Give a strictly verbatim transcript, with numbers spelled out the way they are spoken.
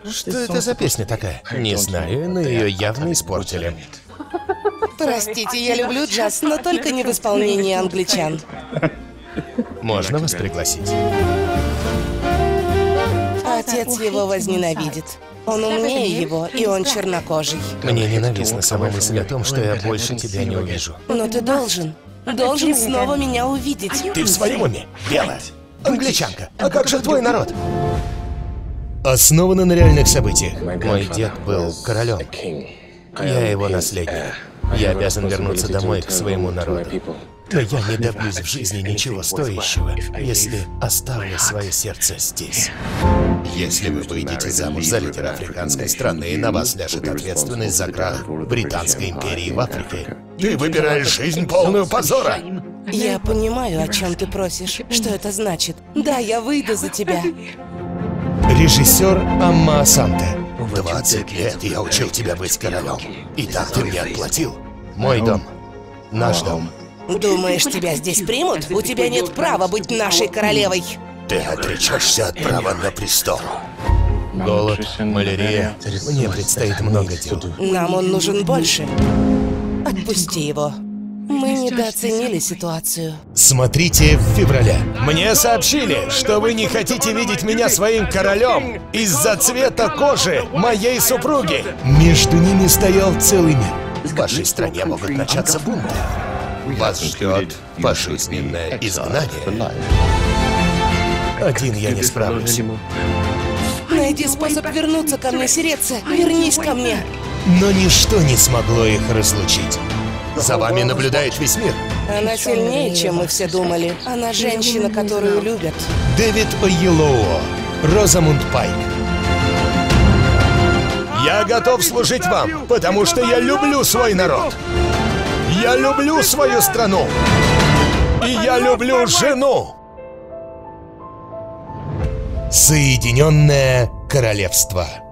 Что это за песня такая? Не знаю, но ее явно испортили. Простите, я люблю джаз, но только не в исполнении англичан. Можно вас пригласить? Отец его возненавидит. Он умнее его, и он чернокожий. Мне ненавистна сама мысль о том, что я больше тебя не увижу. Но ты должен. Должен снова меня увидеть. Ты в своем уме? Белая. Англичанка. А как же твой народ? Основано на реальных событиях. Мой дед был королем. Я его наследник. Я обязан вернуться домой к своему народу. Но я не добьюсь в жизни ничего стоящего, если оставлю свое сердце здесь. Если вы выйдете замуж за лидера африканской страны, на вас ляжет ответственность за крах Британской империи в Африке. Ты выбираешь жизнь, полную позора! Я понимаю, о чем ты просишь. Что это значит? Да, я выйду за тебя. Режиссер Амма Асанте. двадцать лет я учил тебя быть королем. И так ты мне отплатил. Мой дом. Наш дом. Думаешь, тебя здесь примут? У тебя нет права быть нашей королевой. Ты отречешься от права на престол. Голод, малярия. Мне предстоит много дел. Нам он нужен больше. Отпусти его. Мы недооценили ситуацию. Смотрите в феврале. Мне сообщили, что вы не хотите видеть меня своим королем из-за цвета кожи моей супруги. Между ними стоял целый мир. В вашей стране могут начаться бунты. Вас ждет пожизненное изгнание. Один я не справлюсь. Найди способ вернуться ко мне, Сиреца. Вернись ко мне. Но ничто не смогло их разлучить. За вами наблюдает весь мир. Она сильнее, чем мы все думали. Она женщина, которую любят. Дэвид О'Еллоуо, Розамунд Пайк. Я готов служить вам, потому что я люблю свой народ. Я люблю свою страну. И я люблю жену. Соединенное Королевство.